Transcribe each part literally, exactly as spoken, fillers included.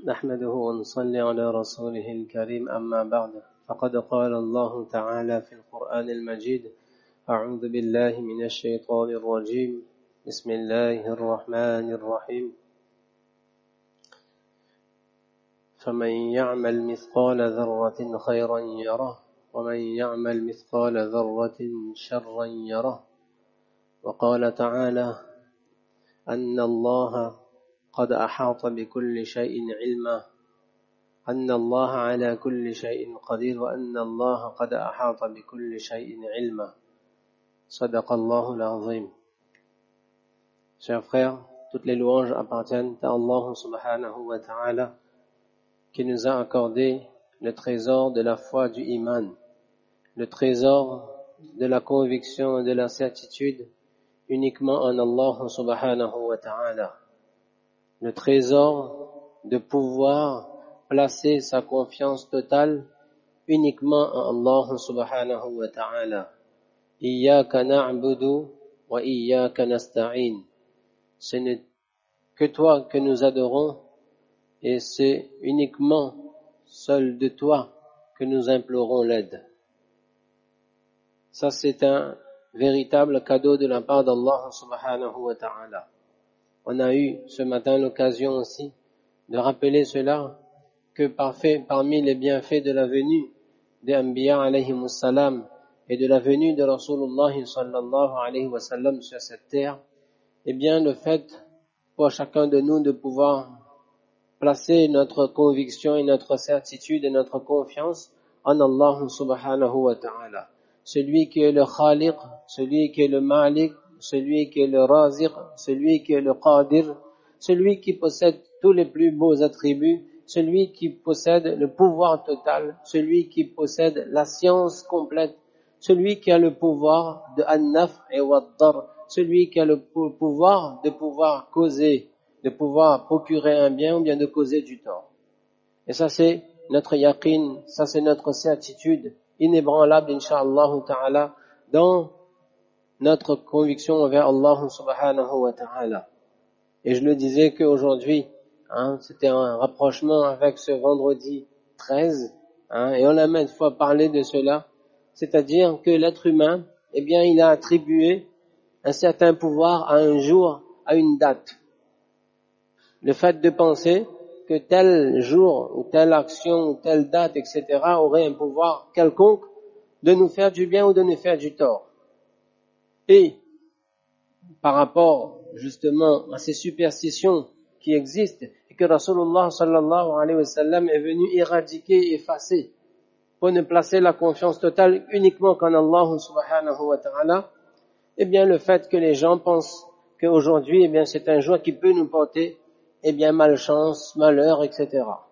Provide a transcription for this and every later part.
نحمده ونصلي على رسوله الكريم أما بعد فقد قال الله تعالى في القرآن المجيد أعوذ بالله من الشيطان الرجيم بسم الله الرحمن الرحيم فمن يعمل مثقال ذرة خيرا يره ومن يعمل مثقال ذرة شرا يره وقال تعالى أن الله قد أحاط بكل شيء علما أن الله على كل شيء قدير وأن الله قد أحاط بكل شيء علما صدق الله العظيم. Chers frères, toutes les louanges appartiennent à Allah subhanahu wa ta'ala qui nous a accordé le trésor de la foi du iman, le trésor de la conviction et de la certitude uniquement en Allah subhanahu wa ta'ala, le trésor de pouvoir placer sa confiance totale uniquement en Allah subhanahu wa ta'ala. Iyyaka na'budu wa iyyaka nasta'in. Ce n'est que toi que nous adorons et c'est uniquement seul de toi que nous implorons l'aide. Ça c'est un véritable cadeau de la part d'Allah subhanahu wa ta'ala. On a eu ce matin l'occasion aussi de rappeler cela, que parfait, parmi les bienfaits de la venue des Anbiya alayhimus salam et de la venue de Rasulullah sallallahu alayhi wa sallam sur cette terre, eh bien le fait pour chacun de nous de pouvoir placer notre conviction et notre certitude et notre confiance en Allah subhanahu wa ta'ala. Celui qui est le Khaliq, celui qui est le Malik, celui qui est le Raziq, celui qui est le Qadir, celui qui possède tous les plus beaux attributs, celui qui possède le pouvoir total, celui qui possède la science complète, celui qui a le pouvoir de An-Naf' et Wad-Dar, celui qui a le pouvoir de pouvoir causer, de pouvoir procurer un bien ou bien de causer du tort. Et ça c'est notre yaqin, ça c'est notre certitude inébranlable, incha'Allah ta'ala, dans notre conviction envers Allah subhanahu wa ta'ala. Et je le disais qu'aujourd'hui, hein, c'était un rapprochement avec ce vendredi treize, hein, et on a maintes fois parlé de cela, c'est-à-dire que l'être humain, eh bien, il a attribué un certain pouvoir à un jour, à une date. Le fait de penser que tel jour, ou telle action, ou telle date, et cetera, aurait un pouvoir quelconque de nous faire du bien ou de nous faire du tort. Et par rapport justement à ces superstitions qui existent et que Rasulullah sallallahu alayhi wa sallam est venu éradiquer, effacer, pour ne placer la confiance totale uniquement qu'en Allah subhanahu wa ta'ala, eh bien le fait que les gens pensent qu'aujourd'hui, eh bien c'est un jour qui peut nous porter, eh bien malchance, malheur, et cetera.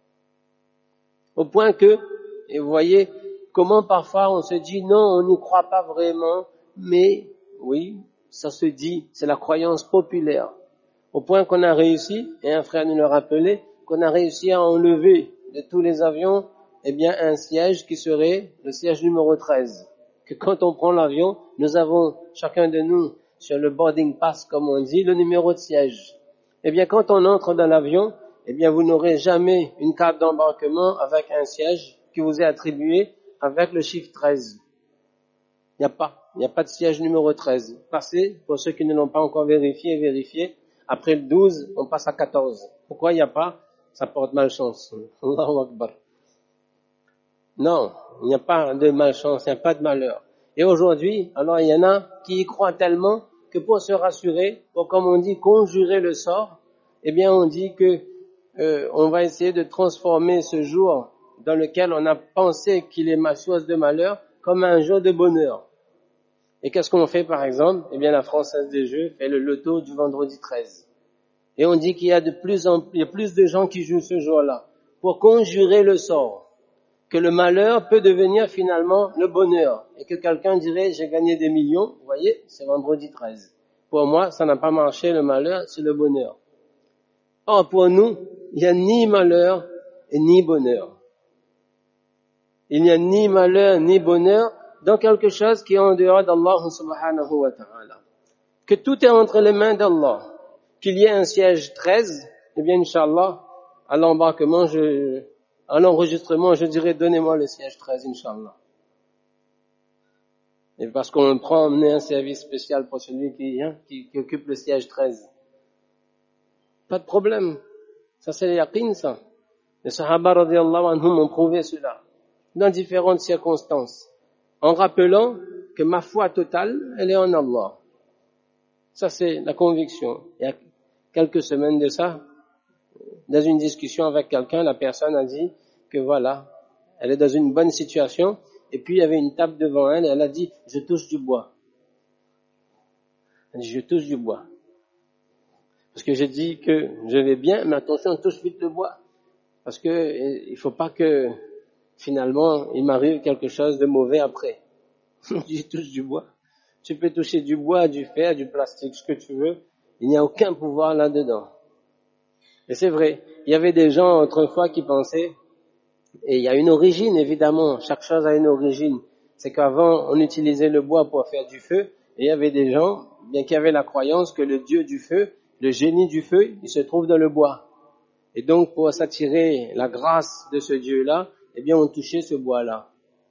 Au point que, et vous voyez comment parfois on se dit non, on n'y croit pas vraiment, mais oui, ça se dit, c'est la croyance populaire. Au point qu'on a réussi, et un frère nous le rappelait, qu'on a réussi à enlever de tous les avions, eh bien un siège qui serait le siège numéro treize. Que quand on prend l'avion, nous avons chacun de nous sur le boarding pass, comme on dit, le numéro de siège. Eh bien quand on entre dans l'avion, eh bien vous n'aurez jamais une carte d'embarquement avec un siège qui vous est attribué avec le chiffre treize. Il n'y a pas. Il n'y a pas de siège numéro treize. Passez, pour ceux qui ne l'ont pas encore vérifié, vérifiez. Après le douze, on passe à quatorze. Pourquoi il n'y a pas? Ça porte malchance. Allahu Akbar. Non, il n'y a pas de malchance, il n'y a pas de malheur. Et aujourd'hui, alors il y en a qui y croient tellement que pour se rassurer, pour comme on dit, conjurer le sort, eh bien on dit que euh, on va essayer de transformer ce jour dans lequel on a pensé qu'il est ma source de malheur comme un jour de bonheur. Et qu'est-ce qu'on fait par exemple? Eh bien la Française des Jeux fait le loto du vendredi treize. Et on dit qu'il y a de plus en il y a plus de gens qui jouent ce jour-là pour conjurer le sort, que le malheur peut devenir finalement le bonheur. Et que quelqu'un dirait j'ai gagné des millions, vous voyez, c'est vendredi treize. Pour moi, ça n'a pas marché, le malheur, c'est le bonheur. Or pour nous, il n'y a ni malheur et ni bonheur. Il n'y a ni malheur ni bonheur dans quelque chose qui est en dehors d'Allah subhanahu wa ta'ala. Que tout est entre les mains d'Allah. Qu'il y ait un siège treize, eh bien, Inch'Allah, à l'embarquement, je, à l'enregistrement, je dirais donnez-moi le siège treize, Inch'Allah. Et parce qu'on prend emmener un service spécial pour celui qui, hein, qui, qui occupe le siège treize. Pas de problème. Ça c'est le yaqin, ça. Les Sahaba radiyallahu anhum ont prouvé cela dans différentes circonstances, en rappelant que ma foi totale, elle est en Allah. Ça c'est la conviction. Il y a quelques semaines de ça, dans une discussion avec quelqu'un, la personne a dit que voilà, elle est dans une bonne situation, et puis il y avait une table devant elle, et elle a dit, je touche du bois. Elle dit, je touche du bois. Parce que j'ai dit que je vais bien, mais attention, touche vite le bois. Parce que il faut pas que, finalement, il m'arrive quelque chose de mauvais après. Je dis, touche du bois. Tu peux toucher du bois, du fer, du plastique, ce que tu veux. Il n'y a aucun pouvoir là-dedans. Et c'est vrai. Il y avait des gens autrefois qui pensaient, et il y a une origine, évidemment. Chaque chose a une origine. C'est qu'avant, on utilisait le bois pour faire du feu. Et il y avait des gens, bien qui avaient la croyance que le dieu du feu, le génie du feu, il se trouve dans le bois. Et donc, pour s'attirer la grâce de ce Dieu-là, eh bien, on touchait ce bois-là,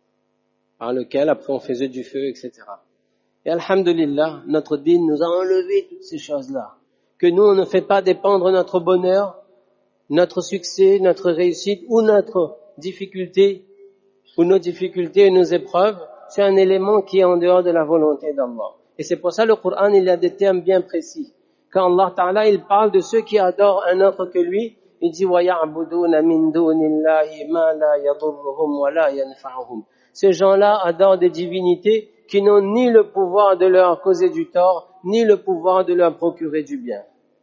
par lequel, après, on faisait du feu, et cetera. Et alhamdulillah, notre dîn nous a enlevé toutes ces choses-là. Que nous, on ne fait pas dépendre notre bonheur, notre succès, notre réussite, ou notre difficulté, ou nos difficultés et nos épreuves, c'est un élément qui est en dehors de la volonté d'Allah. Et c'est pour ça le Coran, il a des termes bien précis. Quand Allah Ta'ala, il parle de ceux qui adorent un autre que lui, il dit وَيَعْبُدُونَ مِن دُونِ اللَّهِ مَا لَا يَضُرُّهُمْ وَلَا يَنْفَعُهُم. Ces gens-là adorent des divinités qui n'ont ni le pouvoir de leur causer du tort, ni le pouvoir de leur procurer du bien.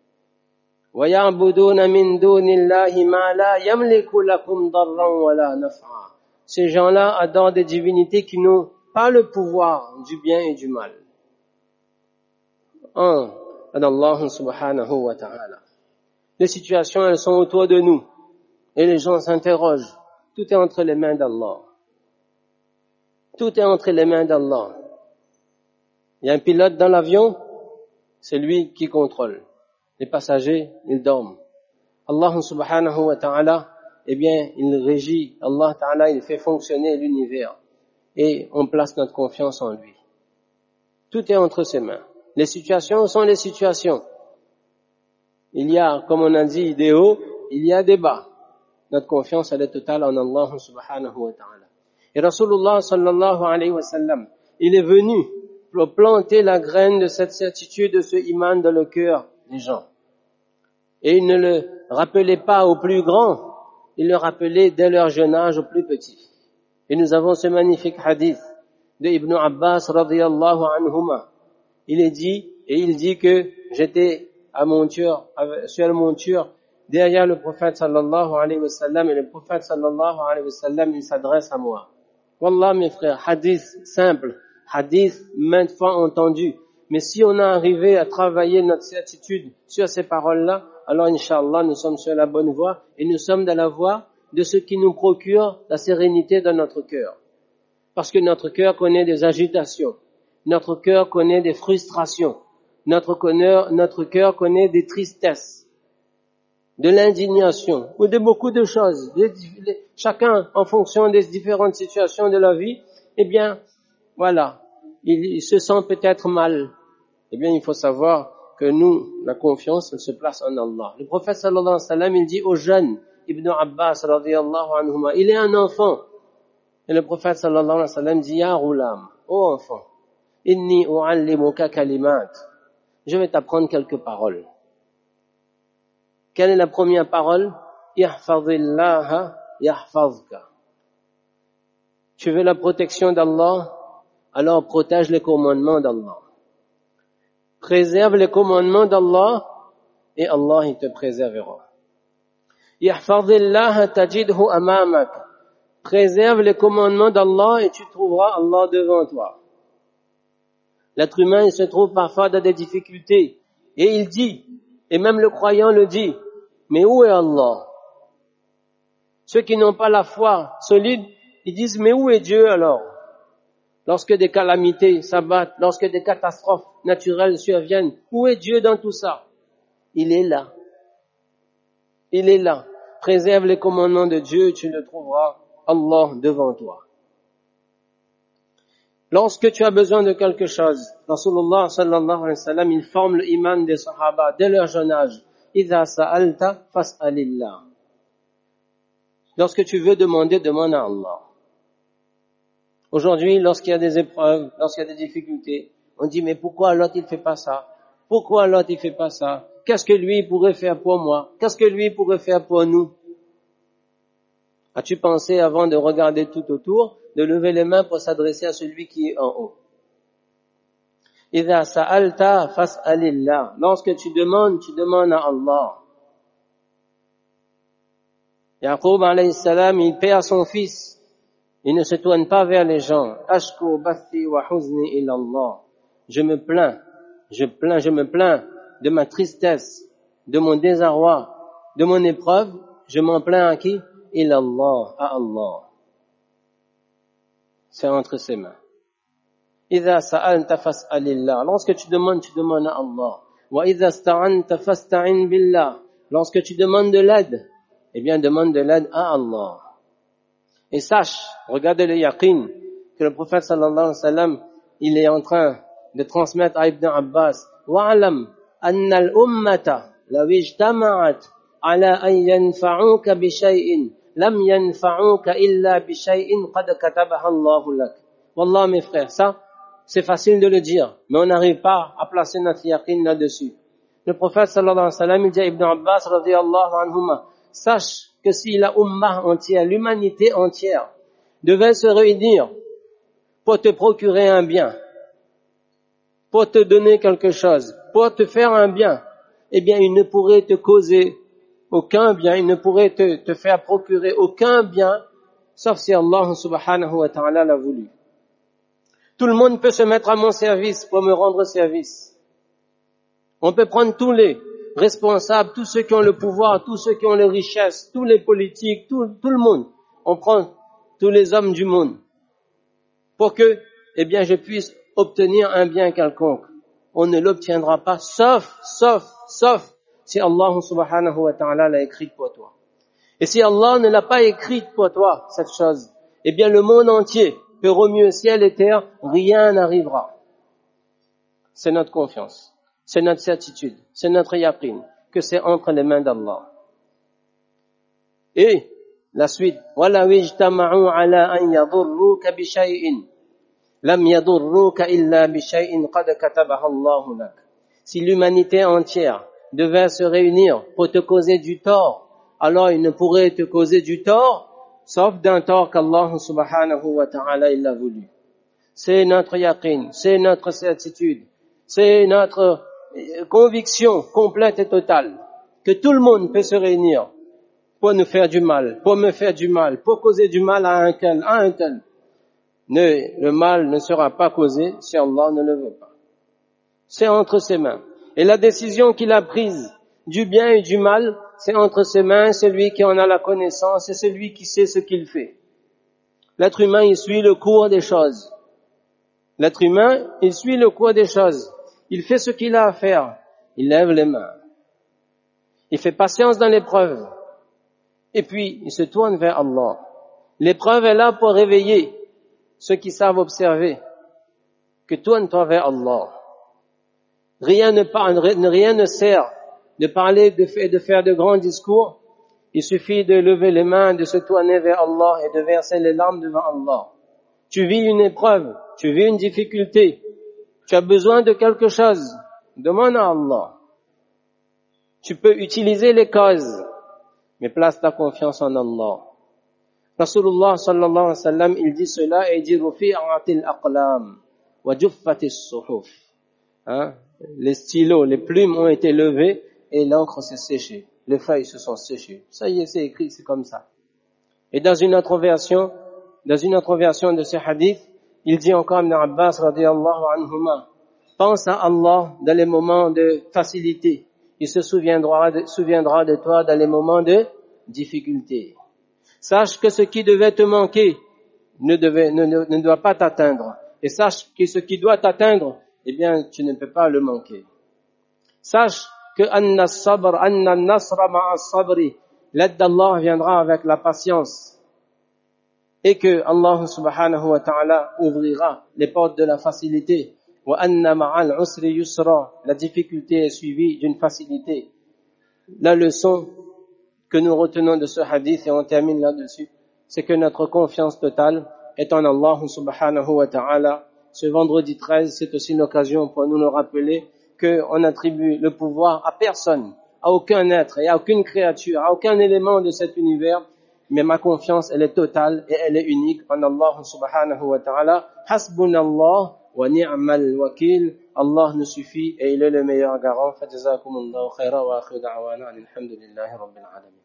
وَيَعْبُدُونَ مِن دُونِ اللَّهِ مَا لَا يَمْلِكُ لَكُمْ ضَرًّا وَلَا نَفْعًا. Ces gens-là adorent des divinités qui n'ont pas le pouvoir du bien et du mal. Un, Allah subhanahu wa ta'ala. Les situations, elles sont autour de nous. Et les gens s'interrogent. Tout est entre les mains d'Allah. Tout est entre les mains d'Allah. Il y a un pilote dans l'avion, c'est lui qui contrôle. Les passagers, ils dorment. Allah subhanahu wa ta'ala, eh bien, il régit. Allah ta'ala, il fait fonctionner l'univers. Et on place notre confiance en lui. Tout est entre ses mains. Les situations sont les situations. Il y a, comme on a dit, des hauts, il y a des bas. Notre confiance, elle est totale en Allah subhanahu wa ta'ala. Et Rasulullah sallallahu alayhi wa sallam, il est venu pour planter la graine de cette certitude, de ce iman dans le cœur des gens. Et il ne le rappelait pas aux plus grands, il le rappelait dès leur jeune âge aux plus petits. Et nous avons ce magnifique hadith de Ibn Abbas radiyallahu anhuma. Il est dit, et il dit que j'étais à monture, sur la monture, derrière le prophète sallallahu alayhi wa sallam, et le prophète sallallahu alayhi wa sallam, il s'adresse à moi. Wallah, mes frères, hadith simple, hadith maintes fois entendu. Mais si on a arrivé à travailler notre certitude sur ces paroles-là, alors Inch'Allah, nous sommes sur la bonne voie, et nous sommes dans la voie de ce qui nous procure la sérénité dans notre cœur. Parce que notre cœur connaît des agitations, notre cœur connaît des frustrations, notre cœur, notre cœur connaît des tristesses, de l'indignation, ou de beaucoup de choses. Chacun, en fonction des différentes situations de la vie, eh bien, voilà, il, il se sent peut-être mal. Eh bien, il faut savoir que nous, la confiance, elle se place en Allah. Le prophète sallallahu alayhi wa sallam, il dit aux jeunes, Ibn Abbas radiyallahu anhuma, il est un enfant. Et le prophète sallallahu alayhi wa sallam dit, Ya Ghulam, ô enfant, inni u'allimuka kalimat. Je vais t'apprendre quelques paroles. Quelle est la première parole? Ihfazillaha yahfazka. Tu veux la protection d'Allah? Alors protège les commandements d'Allah. Préserve les commandements d'Allah et Allah il te préservera. Ihfazillaha tajidhu amamak. Préserve les commandements d'Allah et tu trouveras Allah devant toi. L'être humain, il se trouve parfois dans des difficultés. Et il dit, et même le croyant le dit, mais où est Allah? Ceux qui n'ont pas la foi solide, ils disent, mais où est Dieu alors? Lorsque des calamités s'abattent, lorsque des catastrophes naturelles surviennent, où est Dieu dans tout ça? Il est là. Il est là. préserve les commandements de Dieu, tu le trouveras Allah devant toi. Lorsque tu as besoin de quelque chose, Rasulullah sallallahu alayhi wa sallam, il forme le iman des sahaba dès leur jeune âge. Idha sa'alta fas'alillah. Lorsque tu veux demander, demande à Allah. Aujourd'hui, lorsqu'il y a des épreuves, lorsqu'il y a des difficultés, on dit, mais pourquoi l'autre il fait pas ça? Pourquoi l'autre il fait pas ça? Qu'est-ce que lui pourrait faire pour moi? Qu'est-ce que lui pourrait faire pour nous? As-tu pensé, avant de regarder tout autour, de lever les mains pour s'adresser à celui qui est en haut? Idha sa'alta fas'alillah. Lorsque tu demandes, tu demandes à Allah. Yaqub alayhi salam, il paie à son fils. Il ne se tourne pas vers les gens. Ashku bathi wa huzni ila Allah. Je me plains, je plains, je me plains de ma tristesse, de mon désarroi, de mon épreuve. Je m'en plains à qui? Ila Allah, à Allah. C'est entre ses mains. Idha sa'alta fas'alillah. Lorsque tu demandes, tu demandes à Allah. Wa idha sta'anta fasta'in billah. Lorsque tu demandes de l'aide, eh bien, demande de l'aide à Allah. Et sache, regardez le yaqin, que le prophète sallallahu alayhi wa sallam, il est en train de transmettre à Ibn Abbas. Wa'alam anna al-ummata law ijtama'at ala an yanfa'uka bi shay'in lam yanfa'uka illa bi shay'in qad katabaha Allahu lak. Wallah, mes frères, ça, c'est facile de le dire, mais on n'arrive pas à placer notre yaqin là-dessus. Le prophète sallallahu alayhi wa sallam, il dit à Ibn Abbas radiyallahu anhuma, sache que si la ummah entière, l'humanité entière, devait se réunir pour te procurer un bien, pour te donner quelque chose, pour te faire un bien, eh bien, il ne pourrait te causer aucun bien, il ne pourrait te, te faire procurer aucun bien, sauf si Allah subhanahu wa ta'ala l'a voulu. Tout le monde peut se mettre à mon service pour me rendre service. On peut prendre tous les responsables, tous ceux qui ont le pouvoir, tous ceux qui ont les richesses, tous les politiques, tout, tout le monde. On prend tous les hommes du monde pour que, eh bien, je puisse obtenir un bien quelconque. On ne l'obtiendra pas, sauf, sauf, sauf, si Allah subhanahu wa ta'ala l'a écrite pour toi. Et si Allah ne l'a pas écrite pour toi, cette chose, eh bien, le monde entier peut remuer ciel et terre, rien n'arrivera. C'est notre confiance. C'est notre certitude, c'est notre yaqin, que c'est entre les mains d'Allah. Et la suite, وَلَوْ اجْتَمَعُوا عَلَىٰ أَنْ يَضُرُّوكَ بِشَيْءٍ لَمْ يَضُرُّوكَ إِلَّا بِشَيْءٍ قَدْ كَتَبَهَ اللَّهُ لَكَ. Si l'humanité entière devait se réunir pour te causer du tort, alors il ne pourrait te causer du tort, sauf d'un tort qu'Allah subhanahu wa ta'ala il l'a voulu. C'est notre yaqin, c'est notre certitude, c'est notre conviction complète et totale que tout le monde peut se réunir pour nous faire du mal, pour me faire du mal, pour causer du mal à un tel, à un tel. Ne, le mal ne sera pas causé si Allah ne le veut pas. C'est entre ses mains. Et la décision qu'il a prise du bien et du mal, c'est entre ses mains, celui qui en a la connaissance et celui qui sait ce qu'il fait. L'être humain, il suit le cours des choses. L'être humain, il suit le cours des choses. Il fait ce qu'il a à faire. Il lève les mains. Il fait patience dans l'épreuve. Et puis, il se tourne vers Allah. L'épreuve est là pour réveiller ceux qui savent observer. Que tourne-toi vers Allah. Rien ne parle, rien ne sert de parler et de faire de grands discours. Il suffit de lever les mains, de se tourner vers Allah et de verser les larmes devant Allah. Tu vis une épreuve, tu vis une difficulté. Tu as besoin de quelque chose, demande à Allah. Tu peux utiliser les causes, mais place ta confiance en Allah. Rasulullah sallallahu alayhi wa sallam, il dit cela et il dit rufi'atil aqlam wa juffatis suhuf. Hein? Les stylos, les plumes ont été levées et l'encre s'est séchée. Les feuilles se sont séchées. Ça y est, c'est écrit, c'est comme ça. Et dans une autre version, dans une autre version de ce hadith, il dit encore Ibn Abbas radiyallahu anhuma, pense à Allah dans les moments de facilité. Il se souviendra de, souviendra de toi dans les moments de difficulté. Sache que ce qui devait te manquer ne, devait, ne, ne, ne doit pas t'atteindre. Et sache que ce qui doit t'atteindre, eh bien, tu ne peux pas le manquer. Sache que anna sabr, anna nasra ma'a sabri, l'aide d'Allah viendra avec la patience et que Allah subhanahu wa ta'ala ouvrira les portes de la facilité. Wa anna ma'al usri yusra, la difficulté est suivie d'une facilité. La leçon que nous retenons de ce hadith, et on termine là-dessus, c'est que notre confiance totale est en Allah subhanahu wa ta'ala. Ce vendredi treize, c'est aussi l'occasion pour nous le rappeler qu'on attribue le pouvoir à personne, à aucun être et à aucune créature, à aucun élément de cet univers, mais ma confiance, elle est totale et elle est unique en Allah subhanahu wa ta'ala. Hasbunallah wa ni'mal wakil. Allah nous suffit et il est le meilleur garant. Fajazakumullahu khaira wa akhiru da'wana alhamdulillahi rabbil alamin.